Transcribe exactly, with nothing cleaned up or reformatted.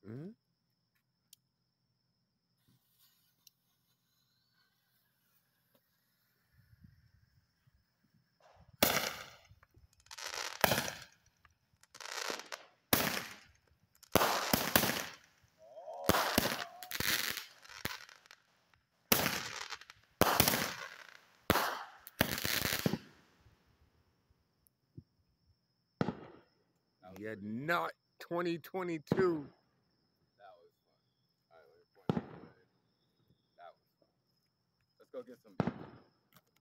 Mm-hmm. Yeah, not twenty twenty-two. That was fun. All right, let me point it. That was fun. Let's go get some.